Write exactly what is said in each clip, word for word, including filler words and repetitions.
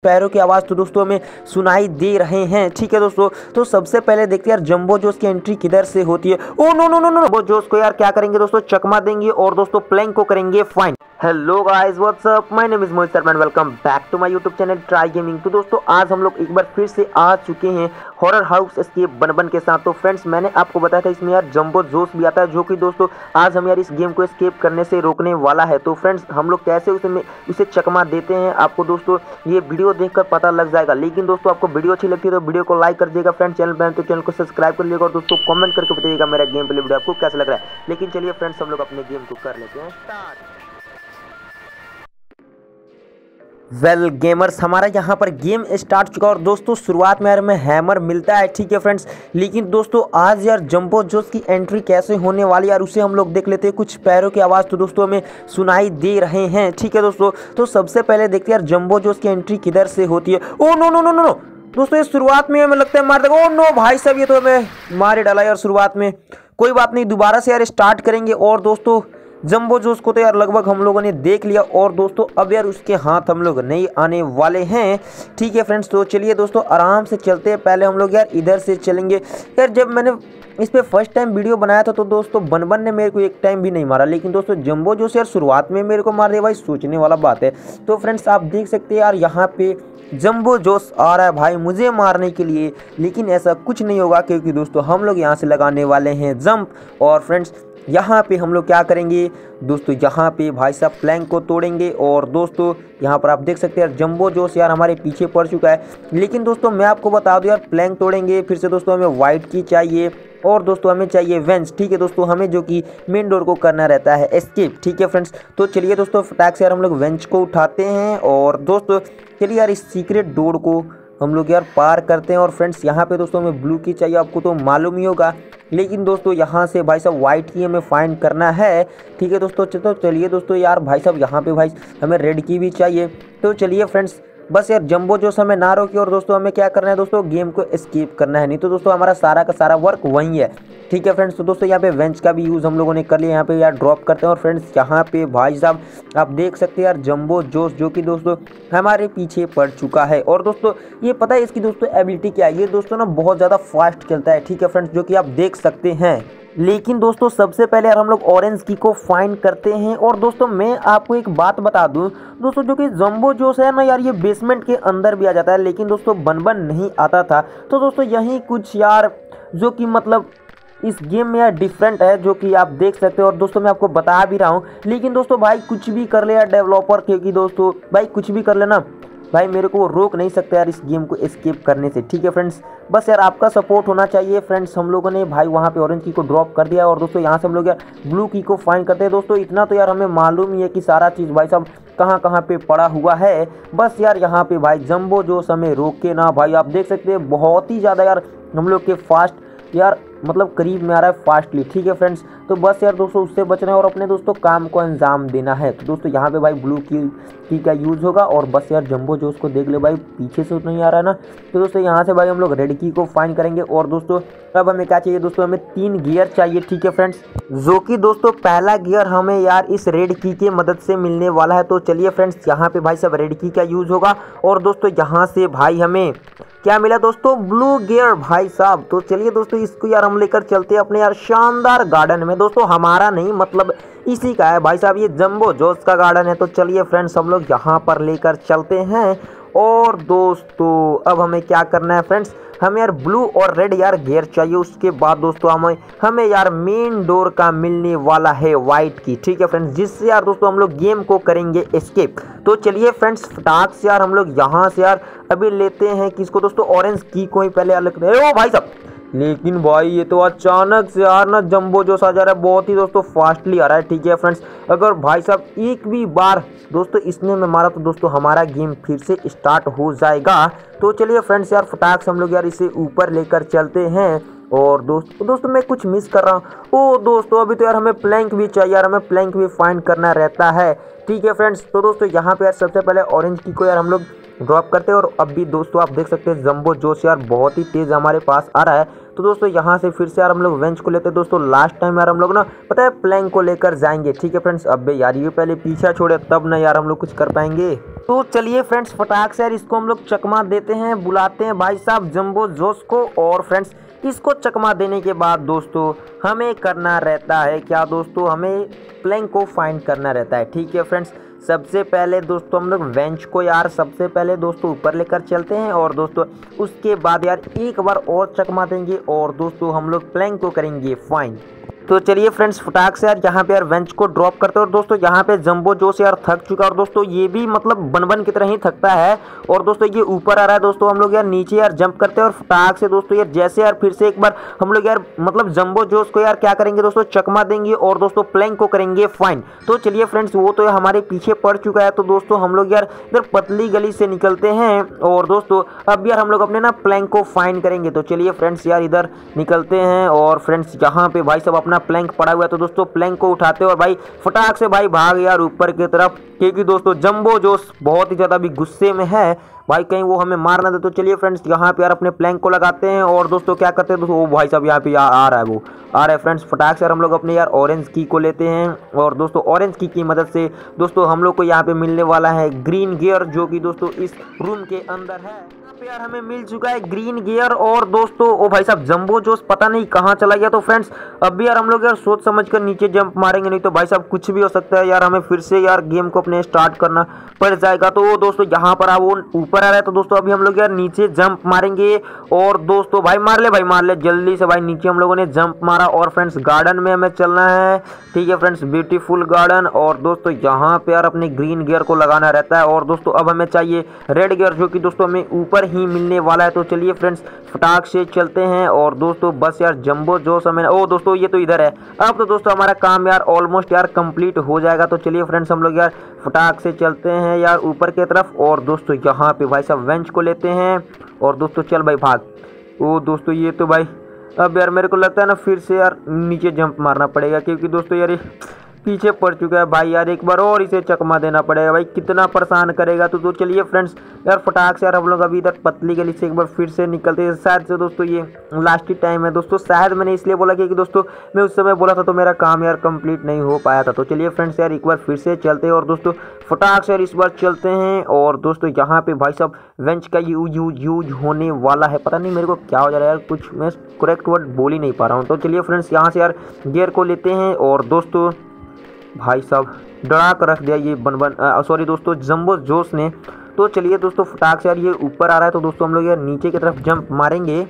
पैरों की आवाज़ तो दोस्तों हमें सुनाई दे रहे हैं। ठीक है दोस्तों, तो सबसे पहले देखते हैं यार जंबो जोश की एंट्री किधर से होती है। Oh no no no no, jumbo जोश को यार क्या करेंगे दोस्तों, चकमा देंगे और दोस्तों प्लैंक को करेंगे fine. Hello guys, what's up, my name is Mohit Sharma and welcome back to my YouTube channel try gaming. तो दोस्तों आज हम लोग एक बार फिर से आ चुके हैं हॉरर हाउस एस्केप बन बन के साथ। तो फ्रेंड्स मैंने आपको बताया था इसमें यार जंबो जोश भी आता है, जो कि दोस्तों आज हम यार इस गेम को एस्केप करने से रोकने वाला है। तो फ्रेंड्स हम लोग कैसे उसे उसे चकमा देते हैं आपको दोस्तों ये वीडियो देखकर पता लग जाएगा। लेकिन दोस्तों आपको वीडियो अच्छी लगती है तो वीडियो को लाइक कर दीजिएगा, फ्रेंड्स चैनल पर तो चैनल को सब्सक्राइब कर लीजिएगा और दोस्तों कमेंट करके बताइएगा मेरा गेम प्ले वीडियो आपको कैसा लग रहा है। लेकिन चलिए फ्रेंड्स हम लोग अपने गेम को कर लेते हैं स्टार्ट। वेल well, गेमर्स हमारा यहाँ पर गेम स्टार्ट चुका और दोस्तों शुरुआत में यार हमें हैमर मिलता है। ठीक है फ्रेंड्स, लेकिन दोस्तों आज यार जंबो जोश की एंट्री कैसे होने वाली यार उसे हम लोग देख लेते हैं। कुछ पैरों की आवाज़ तो दोस्तों हमें सुनाई दे रहे हैं। ठीक है दोस्तों, तो सबसे पहले देखते हैं यार जंबो जोश की एंट्री किधर से होती है। Oh no no no no no दोस्तों, ये शुरुआत में हमें लगता है मार देगा। ओ नो भाई साहब, ये तो हमें मार डाला यार शुरुआत में। कोई बात नहीं, दोबारा से यार स्टार्ट करेंगे। और दोस्तों जंबो जोश को तो यार लगभग हम लोगों ने देख लिया और दोस्तों अब यार उसके हाथ हम लोग नहीं आने वाले हैं। ठीक है फ्रेंड्स, तो चलिए दोस्तों आराम से चलते हैं। पहले हम लोग यार इधर से चलेंगे। यार जब मैंने इस पे फर्स्ट टाइम वीडियो बनाया था तो दोस्तों बनबन ने मेरे को एक टाइम भी नहीं मारा, लेकिन दोस्तों जंबो जोश यार शुरुआत में मेरे को मार दिया भाई, सोचने वाला बात है। तो फ्रेंड्स आप देख सकते हैं यार यहाँ पे जंबो जोश आ रहा है भाई मुझे मारने के लिए, लेकिन ऐसा कुछ नहीं होगा क्योंकि दोस्तों हम लोग यहाँ से लगाने वाले हैं जंप। और फ्रेंड्स यहाँ पे हम लोग क्या करेंगे दोस्तों, यहाँ पे भाई साहब प्लैंक को तोड़ेंगे। और दोस्तों यहाँ पर आप देख सकते हैं यार जंबो जोश यार हमारे पीछे पड़ चुका है। लेकिन दोस्तों मैं आपको बता दूं यार प्लैंक तोड़ेंगे फिर से दोस्तों हमें वाइट की चाहिए और दोस्तों हमें चाहिए वेंस। ठीक है दोस्तों, हमें जो कि मेन डोर को करना रहता है एस्केप। ठीक है फ्रेंड्स, तो चलिए दोस्तों फटाक से यार हम लोग वेंच को उठाते हैं और दोस्तों चलिए यार इस सीक्रेट डोर को हम लोग यार पार करते हैं। और फ्रेंड्स यहाँ पे दोस्तों हमें ब्लू की चाहिए, आपको तो मालूम ही होगा। लेकिन दोस्तों यहाँ से भाई साहब वाइट की हमें फाइंड करना है। ठीक है दोस्तों, तो चलिए दोस्तों यार भाई साहब यहाँ पे भाई हमें रेड की भी चाहिए। तो चलिए फ्रेंड्स बस यार जंबो जोश हमें ना रोके और दोस्तों हमें क्या करना है दोस्तों, गेम को एस्केप करना है, नहीं तो दोस्तों हमारा सारा का सारा वर्क वही है। ठीक है फ्रेंड्स, तो दोस्तों यहाँ पे वेंच का भी यूज़ हम लोगों ने कर लिया, यहाँ पे यार ड्रॉप करते हैं। और फ्रेंड्स यहाँ पे भाई साहब आप देख सकते हैं यार जंबो जोश जो कि दोस्तों हमारे पीछे पड़ चुका है। और दोस्तों ये पता है इसकी दोस्तों एबिलिटी क्या है, ये दोस्तों ना बहुत ज़्यादा फास्ट खेलता है। ठीक है फ्रेंड्स, जो कि आप देख सकते हैं। लेकिन दोस्तों सबसे पहले यार हम लोग ऑरेंज की को फाइंड करते हैं। और दोस्तों मैं आपको एक बात बता दूं दोस्तों, जो कि जंबो जोश है ना यार ये बेसमेंट के अंदर भी आ जाता है, लेकिन दोस्तों बनबन नहीं आता था। तो दोस्तों यही कुछ यार जो कि मतलब इस गेम में यार डिफरेंट है, जो कि आप देख सकते हो। और दोस्तों मैं आपको बता भी रहा हूँ, लेकिन दोस्तों भाई कुछ भी कर ले यार डेवलपर, क्योंकि दोस्तों भाई कुछ भी कर लेना भाई मेरे को वो रोक नहीं सकते यार इस गेम को एस्केप करने से। ठीक है फ्रेंड्स, बस यार आपका सपोर्ट होना चाहिए। फ्रेंड्स हम लोगों ने भाई वहाँ पे ऑरेंज की को ड्रॉप कर दिया और दोस्तों यहाँ से हम लोग यार ब्लू की को फाइंड करते हैं। दोस्तों इतना तो यार हमें मालूम ही है कि सारा चीज़ भाई साहब कहाँ कहाँ पे पड़ा हुआ है। बस यार यहाँ पे भाई जंबो जोश हमें रोके ना भाई, आप देख सकते हैं बहुत ही ज़्यादा यार हम लोग के फास्ट यार मतलब करीब में आ रहा है फास्टली। ठीक है फ्रेंड्स, तो बस यार दोस्तों उससे बचना है और अपने दोस्तों काम को अंजाम देना है। तो दोस्तों यहाँ पे भाई ब्लू की की का यूज़ होगा और बस यार जंबो जोश को देख ले भाई पीछे से नहीं आ रहा है ना। तो दोस्तों यहाँ से भाई हम लोग रेड की को फाइंड करेंगे। और दोस्तों अब हमें क्या चाहिए दोस्तों, हमें तीन गियर चाहिए। ठीक है फ्रेंड्स, जो कि दोस्तों पहला गियर हमें यार इस रेड की के मदद से मिलने वाला है। तो चलिए फ्रेंड्स यहाँ पे भाई सब रेड की का यूज़ होगा और दोस्तों यहाँ से भाई हमें क्या मिला दोस्तों, ब्लू गियर भाई साहब। तो चलिए दोस्तों इसको यार हम लेकर चलते हैं अपने यार शानदार गार्डन में। दोस्तों हमारा नहीं मतलब इसी का है भाई साहब, ये जंबो जोश का गार्डन है। तो चलिए फ्रेंड्स हम लोग यहाँ पर लेकर चलते हैं। और दोस्तों अब हमें क्या करना है फ्रेंड्स, हमें यार ब्लू और रेड यार गियर चाहिए। उसके बाद दोस्तों हमें हमें यार मेन डोर का मिलने वाला है वाइट की। ठीक है फ्रेंड्स, जिससे यार दोस्तों हम लोग गेम को करेंगे एस्केप। तो चलिए फ्रेंड्स फटाक से यार हम लोग यहाँ से यार अभी लेते हैं किसको दोस्तों, ऑरेंज की को ही पहले अलग ओ भाई साहब। लेकिन भाई ये तो अचानक से यार ना जंबो जोश आ जा रहा है, बहुत ही दोस्तों फास्टली आ रहा है। ठीक है फ्रेंड्स, अगर भाई साहब एक भी बार दोस्तों इसने में मारा तो दोस्तों हमारा गेम फिर से स्टार्ट हो जाएगा। तो चलिए फ्रेंड्स यार फटाक से हम लोग यार इसे ऊपर लेकर चलते हैं। और दोस्तों दोस्तों मैं कुछ मिस कर रहा हूँ। ओ दोस्तों अभी तो यार हमें प्लैंक भी चाहिए यार, हमें प्लैंक भी फाइंड करना रहता है। ठीक है फ्रेंड्स, तो दोस्तों यहाँ पे यार सबसे पहले ऑरेंज की को यार हम लोग ड्रॉप करते हैं। और अब भी दोस्तों आप देख सकते हैं जंबो जोश यार बहुत ही तेज़ हमारे पास आ रहा है। तो दोस्तों यहाँ से फिर से यार हम लोग वेंच को लेते हैं। दोस्तों लास्ट टाइम यार हम लोग ना पता है प्लैंक को लेकर जाएंगे, ठीक है फ्रेंड्स। अब यार ये पहले पीछा छोड़े तब ना यार हम लोग कुछ कर पाएंगे। तो चलिए फ्रेंड्स फटाक से यार इसको हम लोग चकमा देते हैं, बुलाते हैं भाई साहब जंबो जोश को। और फ्रेंड्स इसको चकमा देने के बाद दोस्तों हमें करना रहता है क्या दोस्तों, हमें प्लैंक को फाइंड करना रहता है, ठीक है फ्रेंड्स। सबसे पहले दोस्तों हम लोग वेंच को यार सबसे पहले दोस्तों ऊपर लेकर चलते हैं और दोस्तों उसके बाद यार एक बार और चकमा देंगे और दोस्तों हम लोग प्लैंक को करेंगे फाइंड। तो चलिए फ्रेंड्स फटाक से यार यहाँ पे यार वेंच को ड्रॉप करते हैं। और दोस्तों यहाँ पे जंबो जोश यार थक चुका है और दोस्तों ये भी मतलब बन बन की तरह ही थकता है। और दोस्तों ये ऊपर आ रहा है, दोस्तों हम लोग यार नीचे यार जंप करते हैं और फटाक से दोस्तों यार जैसे यार फिर से एक बार हम लोग यार मतलब जंबो जोश को यार क्या करेंगे दोस्तों चकमा देंगे और दोस्तों प्लैंक को करेंगे फाइन। तो चलिए फ्रेंड्स वो तो हमारे पीछे पड़ चुका है। तो दोस्तों हम लोग यार इधर पतली गली से निकलते हैं और दोस्तों अब यार हम लोग अपने ना प्लैंक को फाइन करेंगे। तो चलिए फ्रेंड्स यार इधर निकलते हैं और फ्रेंड्स यहाँ पे भाई सब अपना प्लैंक पड़ा हुआ है। तो दोस्तों प्लैंक को उठाते हैं और भाई फटाक से भाई भाग यार ऊपर की तरफ, क्योंकि दोस्तों जंबो जोश बहुत ही ज़्यादा भी गुस्से में है भाई, कहीं वो हमें मार ना दे। तो चलिए फ्रेंड्स यहाँ पे यार अपने प्लैंक को लगाते हैं और दोस्तों क्या करते हैं दोस्तों वो भाई साहब यहाँ पे आ, आ रहा है वो आ रहा है फ्रेंड्स। फटाक से यार हम लोग अपने यार ऑरेंज की को लेते हैं और दोस्तों ऑरेंज की की मदद से दोस्तों हम लोग को यहाँ पे मिलने वाला है ग्रीन गियर, जो कि दोस्तों इस रूम के अंदर है। यार हमें मिल चुका है ग्रीन गियर और दोस्तों ओ भाई साहब जंबो जोश पता नहीं कहाँ चला गया। तो फ्रेंड्स अब भी यार हम लोग यार सोच समझ कर नीचे जंप मारेंगे, नहीं तो भाई साहब कुछ भी हो सकता है यार, हमें फिर से यार गेम को अपने स्टार्ट करना पड़ जाएगा। तो दोस्तों यहाँ पर वो ऊपर आ रहा है, तो दोस्तों अभी हम लोग यार नीचे जंप मारेंगे और दोस्तों भाई मार ले भाई मार ले जल्दी से भाई। नीचे हम लोगों ने जंप मारा और फ्रेंड्स गार्डन में हमें चलना है, ठीक है फ्रेंड्स, ब्यूटीफुल गार्डन। और दोस्तों यहाँ पे यार अपने ग्रीन गियर को लगाना रहता है और दोस्तों अब हमें चाहिए रेड गियर, जो कि दोस्तों हमें ऊपर ही मिलने वाला है। तो चलिए फ्रेंड्स फटाक से चलते हैं और दोस्तों बस यार जंबो जोश हमें ओ दोस्तों ये तो इधर है। अब तो दोस्तों हमारा काम यार ऑलमोस्ट यार कंप्लीट हो जाएगा। तो चलिए फ्रेंड्स हम लोग यार फटाक से चलते हैं यार ऊपर की तरफ और दोस्तों यहाँ पे भाई साहब वेंच को लेते हैं और दोस्तों चल भाई भाग। ओ दोस्तों ये तो भाई अब यार मेरे को लगता है ना फिर से यार नीचे जंप मारना पड़ेगा, क्योंकि दोस्तों यार पीछे पड़ चुका है भाई यार, एक बार और इसे चकमा देना पड़ेगा भाई, कितना परेशान करेगा। तो, तो चलिए फ्रेंड्स यार फटाक से यार हम लोग अभी इधर पतली गली से एक बार फिर से निकलते हैं। शायद से दोस्तों ये लास्ट ही टाइम है दोस्तों, शायद मैंने इसलिए बोला कि दोस्तों मैं उस समय बोला था तो मेरा काम यार कंप्लीट नहीं हो पाया था। तो चलिए फ्रेंड्स यार एक बार फिर से चलते हैं और दोस्तों फटाक से यार इस बार चलते हैं और दोस्तों यहाँ पे भाई साहब वेंच का यूज यूज यूज होने वाला है। पता नहीं मेरे को क्या हो जा रहा है यार, कुछ मैं करेक्ट वर्ड बोल ही नहीं पा रहा हूँ। तो चलिए फ्रेंड्स यहाँ से यार गियर को लेते हैं और दोस्तों भाई साहब डरा कर रख दिया ये बन बन सॉरी दोस्तों जंबो जोश ने। तो चलिए दोस्तों फटाक से यार ये ऊपर आ रहा है, तो दोस्तों हम लोग यार नीचे की तरफ जंप मारेंगे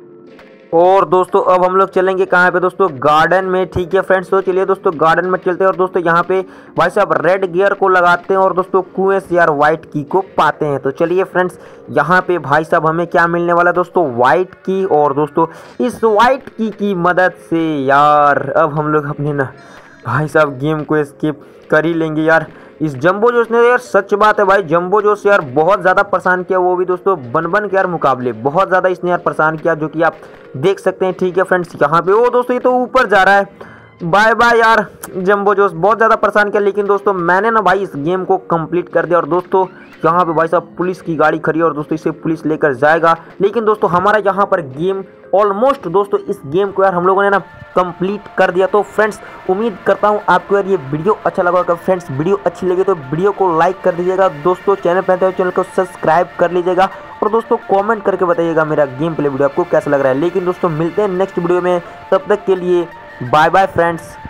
और दोस्तों अब हम लोग चलेंगे कहाँ पे दोस्तों गार्डन में, ठीक है फ्रेंड्स। तो चलिए दोस्तों गार्डन में चलते हैं और दोस्तों यहाँ पे भाई साहब रेड गियर को लगाते हैं और दोस्तों कुएं से यार व्हाइट की को पाते हैं। तो चलिए फ्रेंड्स यहाँ पे भाई साहब हमें क्या मिलने वाला है दोस्तों व्हाइट की, और दोस्तों इस व्हाइट की की मदद से यार अब हम लोग अपने ना भाई साहब गेम को स्किप कर ही लेंगे यार। इस जंबो जोश ने यार सच बात है भाई, जंबो जोश यार बहुत ज़्यादा परेशान किया, वो भी दोस्तों बन बन के यार मुकाबले बहुत ज़्यादा इसने यार परेशान किया, जो कि आप देख सकते हैं, ठीक है फ्रेंड्स। यहाँ पे वो दोस्तों ये तो ऊपर जा रहा है, बाय बाय यार जंबो जोश बहुत ज़्यादा परेशान किया। लेकिन दोस्तों मैंने ना भाई इस गेम को कंप्लीट कर दिया और दोस्तों यहाँ पे भाई साहब पुलिस की गाड़ी खड़ी है और दोस्तों इसे पुलिस लेकर जाएगा। लेकिन दोस्तों हमारा यहाँ पर गेम ऑलमोस्ट दोस्तों इस गेम को यार हम लोगों ने ना कंप्लीट कर दिया। तो फ्रेंड्स उम्मीद करता हूँ आपको यार ये वीडियो अच्छा लगा होगा। फ्रेंड्स वीडियो अच्छी लगी तो वीडियो को लाइक कर दीजिएगा, दोस्तों चैनल पर तो चैनल को सब्सक्राइब कर लीजिएगा और दोस्तों कमेंट करके बताइएगा मेरा गेम प्ले वीडियो आपको कैसा लग रहा है। लेकिन दोस्तों मिलते हैं नेक्स्ट वीडियो में, तब तक के लिए बाय बाय फ्रेंड्स।